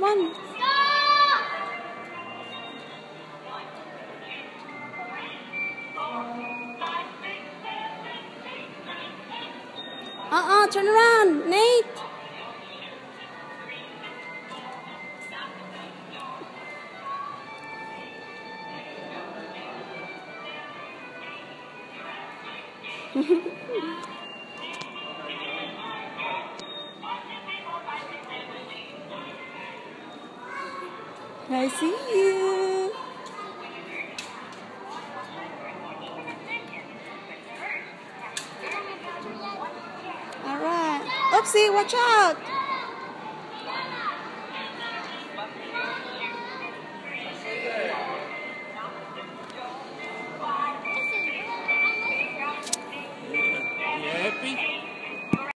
one. Turn around, Nate. I see you. All right. Oopsie, watch out. You happy?